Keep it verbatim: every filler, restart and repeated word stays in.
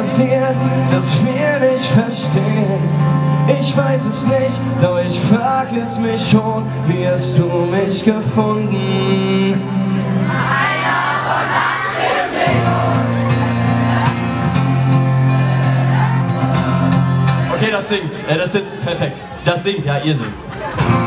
passiert, dass wir nicht verstehen? Ich weiß es nicht, doch ich frag es mich schon. Wie hast du mich gefunden? Einer von achtzig Millionen. Okay, das singt. Äh, das sitzt perfekt. Das singt, ja, ihr singt.